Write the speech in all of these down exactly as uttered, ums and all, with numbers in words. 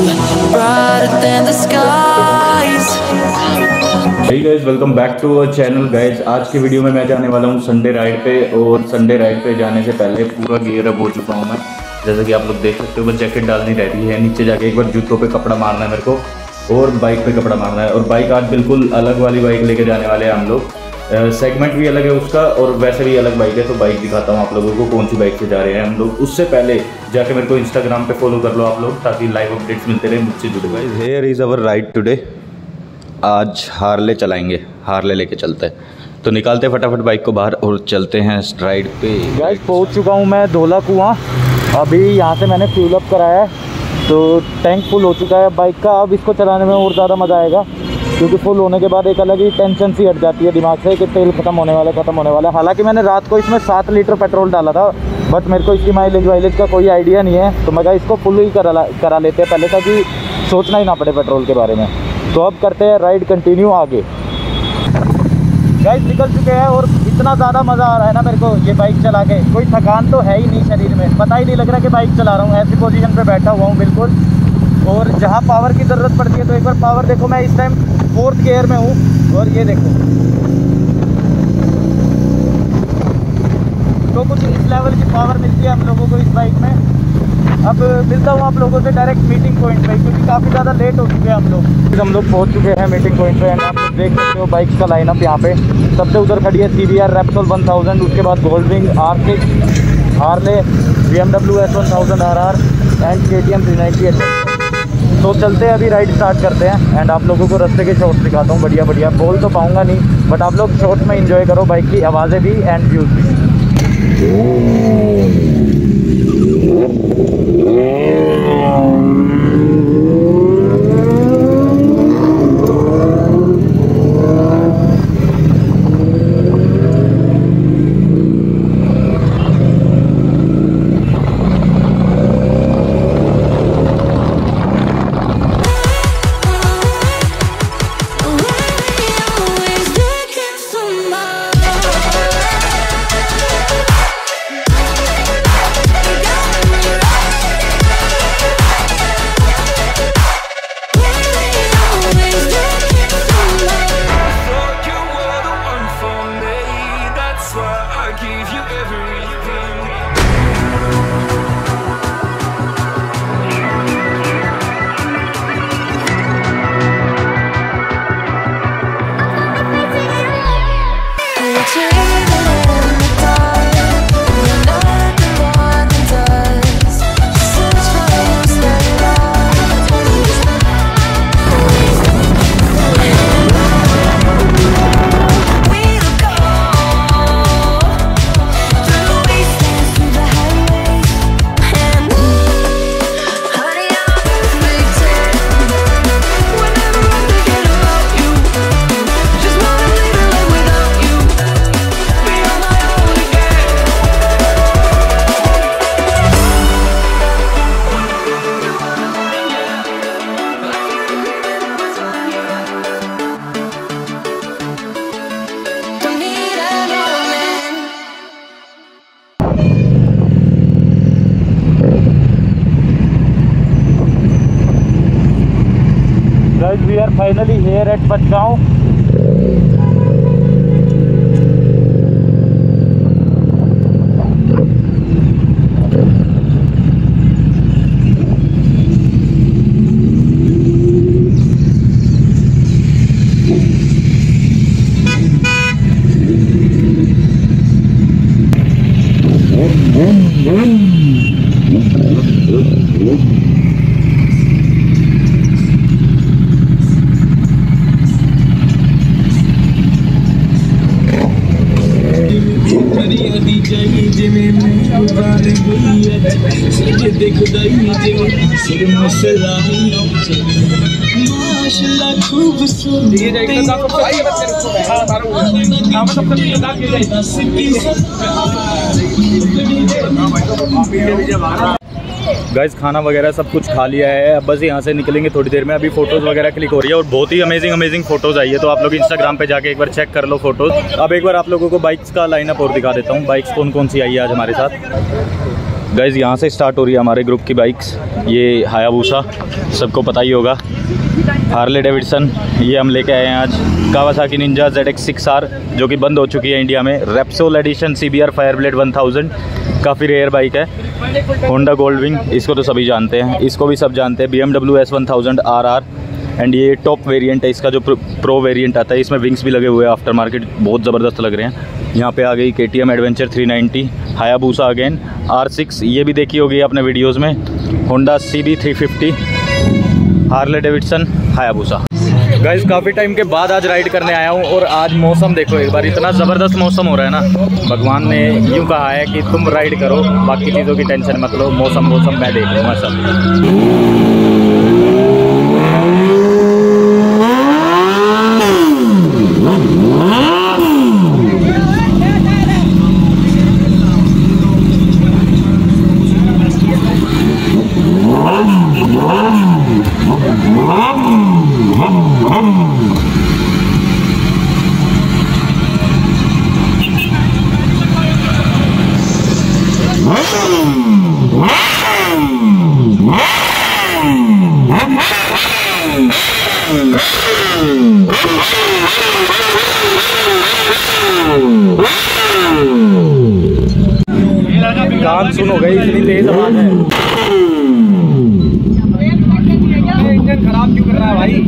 brighter than the skies. Hey guys, welcome back to our channel guys. आज की video में मैं जाने वाला हूँ संडे राइड पे, और संडे राइड पे जाने से पहले पूरा गियर अप हो चुका हूँ मैं। जैसा कि आप लोग देख सकते हो, बस जैकेट डालनी रहती है, नीचे जाके एक बार जूतों पे कपड़ा मारना है मेरे को, और बाइक पे कपड़ा मारना है। और बाइक आज बिल्कुल अलग वाली बाइक लेके जाने वाले हैं हम लोग। सेगमेंट भी अलग है उसका, और वैसे भी अलग बाइक है। तो बाइक दिखाता हूँ आप लोगों को कौन सी बाइक से जा रहे हैं हम लोग। उससे पहले जाके मेरे को इंस्टाग्राम पे फॉलो कर लो आप लोग, ताकि लाइव अपडेट्स मिलते रहे मुझसे जुड़े। Guys, here is our ride today. आज हार्ले चलाएंगे, हार्ले लेके चलते हैं। तो निकालते फटाफट बाइक को बाहर और चलते हैं राइड पे। गाइस, पहुंच चुका हूं मैं धोला कुआं। अभी यहां से मैंने फ्यूल अप कराया है, तो टैंक फुल हो चुका है बाइक का। अब इसको चलाने में और ज़्यादा मज़ा आएगा, क्योंकि फुल होने के बाद एक अलग ही टेंशन सी हट जाती है दिमाग से कि तेल ख़त्म होने वाला ख़त्म होने वाला। हालांकि मैंने रात को इसमें सात लीटर पेट्रोल डाला था, बट मेरे को इसकी माइलेज वाइलेज का कोई आइडिया नहीं है। तो मैं इसको फुल ही करा करा लेते हैं पहले, ताकि सोचना ही ना पड़े पेट्रोल के बारे में। तो अब करते हैं राइड कंटिन्यू आगे। गाइस, निकल चुके हैं और इतना ज़्यादा मज़ा आ रहा है ना मेरे को ये बाइक चला के। कोई थकान तो है ही नहीं शरीर में, पता ही नहीं लग रहा कि बाइक चला रहा हूँ। ऐसी पोजीशन पे बैठा हुआ हूँ बिल्कुल। और जहाँ पावर की ज़रूरत पड़ती है, तो एक बार पावर देखो, मैं इस टाइम फोर्थ गियर में हूँ, और ये देखो तो कुछ इस लेवल की पावर मिलती है हम लोगों को इस बाइक में। अब मिलता हूँ आप लोगों से डायरेक्ट मीटिंग पॉइंट पे, क्योंकि काफ़ी ज़्यादा लेट हो चुके हैं हम लोग। हम लोग पहुँच चुके हैं मीटिंग पॉइंट पे, एंड आप लोग देख सकते हो बाइक्स का लाइनअप यहाँ पे। सबसे उधर खड़ी है C B R Repsol one thousand, उसके बाद Goldwing, R six, Harley, B M W S one thousand R R and K T M three ninety eight. तो चलते हैं, अभी राइड स्टार्ट करते हैं, एंड आप लोगों को रास्ते के शॉट्स दिखाता हूँ। बढ़िया बढ़िया बोल तो पाऊँगा नहीं, बट आप लोग शॉट्स में एंजॉय करो बाइक की आवाज़ें भी एंड व्यूज़ भी। Guys, we are finally here at Patgaon. Guys, खाना वगैरह सब कुछ खा लिया है, अब बस यहाँ से निकलेंगे थोड़ी देर में। अभी फोटोज़ वगैरह क्लिक हो रही है, और बहुत ही अमेजिंग अमेजिंग फोटोज़ आई है, तो आप लोग इंस्टाग्राम पे जाके एक बार चेक कर लो फोटोज़। अब एक बार आप लोगों को बाइक्स का लाइनअप और दिखा देता हूँ, बाइक्स कौन कौन सी आई है आज हमारे साथ। गाइज़ यहाँ से स्टार्ट हो रही है हमारे ग्रुप की बाइक्स। ये हायाबुसा सबको पता ही होगा, हार्ले डेविडसन ये हम लेके आए हैं आज, Kawasaki Ninja Z X six R जो कि बंद हो चुकी है इंडिया में, Repsol edition C B R Fireblade one thousand, काफ़ी रेयर बाइक है, होंडा गोल्ड विंग इसको तो सभी जानते हैं, इसको भी सब जानते हैं, B M W S one thousand R R and ये टॉप वेरिएंट है इसका जो प्रो वेरिएंट आता है, इसमें विंग्स भी लगे हुए हैं, आफ्टर मार्केट बहुत ज़बरदस्त लग रहे हैं। यहाँ पे आ गई K T M adventure three ninety, Hayabusa again, R six ये भी देखी होगी आपने वीडियोज़ में, Honda C B three fifty, Harley Davidson, Hayabusa. Guys काफ़ी टाइम के बाद आज राइड करने आया हूँ और आज मौसम देखो एक बार, इतना ज़बरदस्त मौसम हो रहा है ना, भगवान ने यूँ कहा है कि तुम राइड करो, बाकी चीज़ों की टेंशन मत लो, मौसम मौसम मैं देख लूँगा सब। कान सुन हो गई, इतनी तेज आवाज है। इंजन खराब क्यों कर रहा है भाई?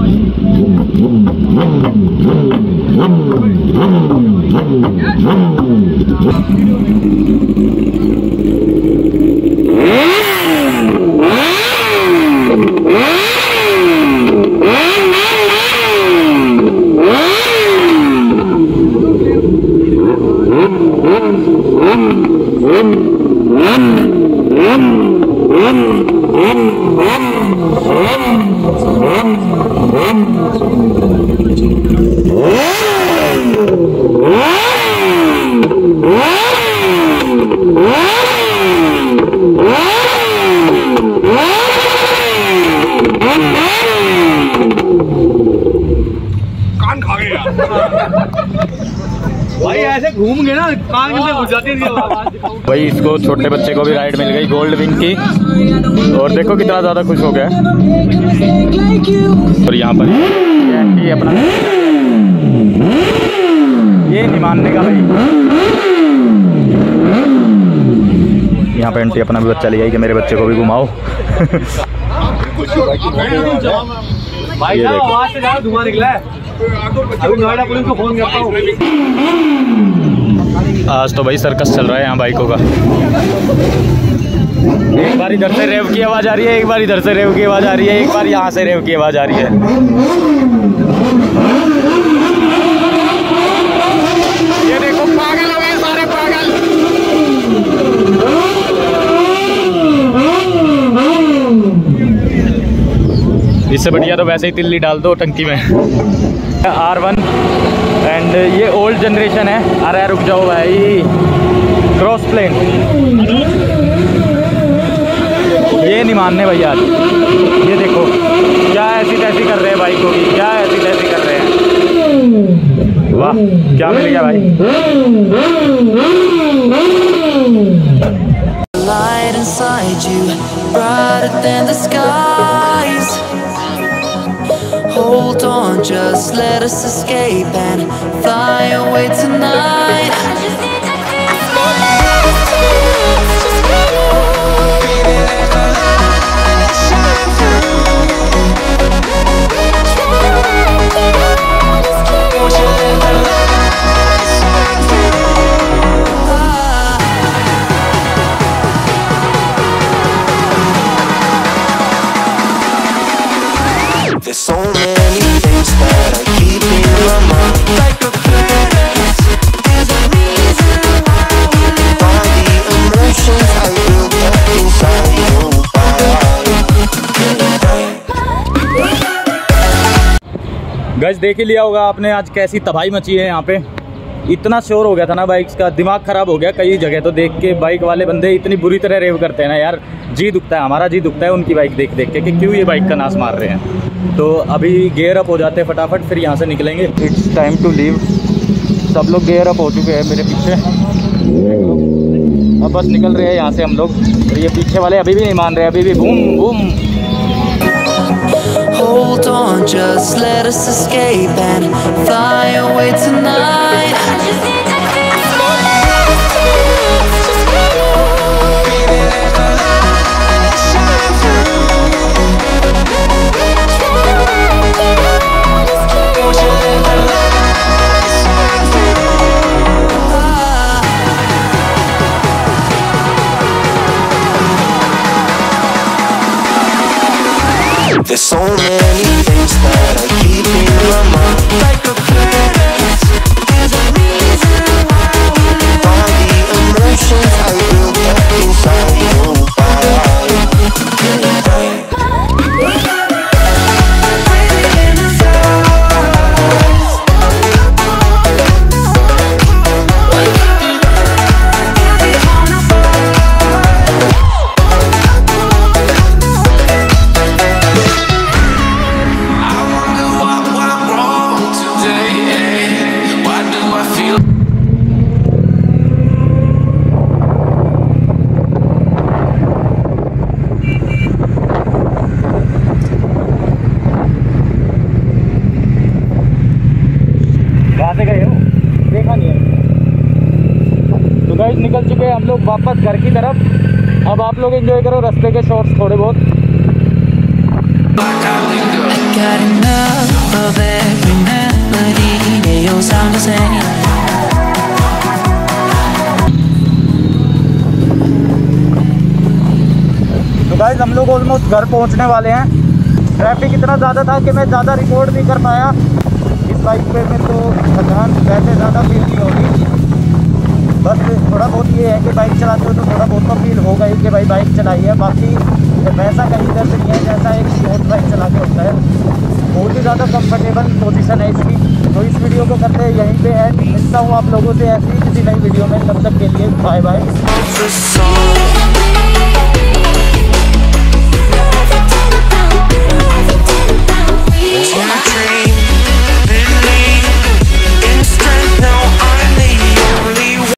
भाई ऐसे घूम गए ना कान में घुस जाती है भाई। इसको छोटे बच्चे को भी राइड मिल गई गोल्ड विंग की, और देखो कितना ज़्यादा खुश हो गया। और यहाँ पर ये अपना ये नहीं मानने का भाई, यहाँ पे आंटी अपना भी बच्चा ले आई कि मेरे बच्चे को भी घुमाओ। भाई आवाज से ज्यादा धुआं निकला है, अभी नोएडा पुलिस को फोन करता हूँ। आज तो भाई सर्कस चल रहा है यहाँ बाइकों का। एक बार इधर से रेव की आवाज़ आ रही है, एक बार इधर से रेव की आवाज़ आ रही है, एक बार यहाँ से रेव की आवाज़ आ रही है। ये देखो पागल हो गए सारे पागल। इससे बढ़िया तो वैसे ही तिल्ली डाल दो टंकी में। आर वन एंड ये ओल्ड जनरेशन है। अरे रुक जाओ भाई, क्रॉस प्लेन ये नहीं मानने भैया। ये देखो क्या ऐसी तैसी कर रहे हैं बाइकों की, क्या ऐसी तैसी कर रहे हैं। वाह क्या मिल गया भाई। Light inside you, brighter than the skies. Hold on, just let us escape and fly away tonight. There's so many things that I keep in my mind, like a purpose. There's a reason why we all the emotions I built up inside you. Guys देख ही लिया होगा आपने आज कैसी तबाही मची है यहाँ पे। इतना शोर हो गया था ना बाइक्स का, दिमाग ख़राब हो गया कई जगह तो देख के। बाइक वाले बंदे इतनी बुरी तरह रेव करते हैं ना यार, जी दुखता है, हमारा जी दुखता है उनकी बाइक देख देख के कि क्यों ये बाइक का नाश मार रहे हैं। तो अभी गियर अप हो जाते हैं फटाफट, फिर यहाँ से निकलेंगे। It's time to leave. सब लोग गियर अप हो चुके हैं मेरे पीछे। अब बस निकल रहे हैं यहाँ से हम लोग। और ये पीछे वाले अभी भी नहीं मान रहे, अभी भी boom boom. Hold on, just let us escape and fly away tonight. There's so many things that I keep in my mind, like a planet. There's a reason why we live. All the emotions I built up inside you. निकल चुके हैं हम लोग वापस घर की तरफ। अब आप लोग एंजॉय करो रास्ते के शॉट्स थोड़े बहुत। तो गाइस हम लोग ऑलमोस्ट घर पहुंचने वाले हैं। ट्रैफिक इतना ज़्यादा था कि मैं ज़्यादा रिकॉर्ड नहीं कर पाया। इस बाइक पे मैं तो थकान वैसे ज़्यादा फील नहीं होगी, बस थोड़ा बहुत ये है कि बाइक चलाते हो तो थोड़ा बहुत तो फील होगा ही कि भाई बाइक चलाई है। बाकी वैसा कहीं इधर से नहीं है जैसा एक स्पोर्ट्स बाइक चला के होता है। बहुत ही ज़्यादा कंफर्टेबल पोजीशन है इसकी। तो इस वीडियो को करते हैं यहीं पे एंड। मिलता हूँ आप लोगों से ऐसी किसी नई वीडियो में, तब तक के लिए बाय बाय।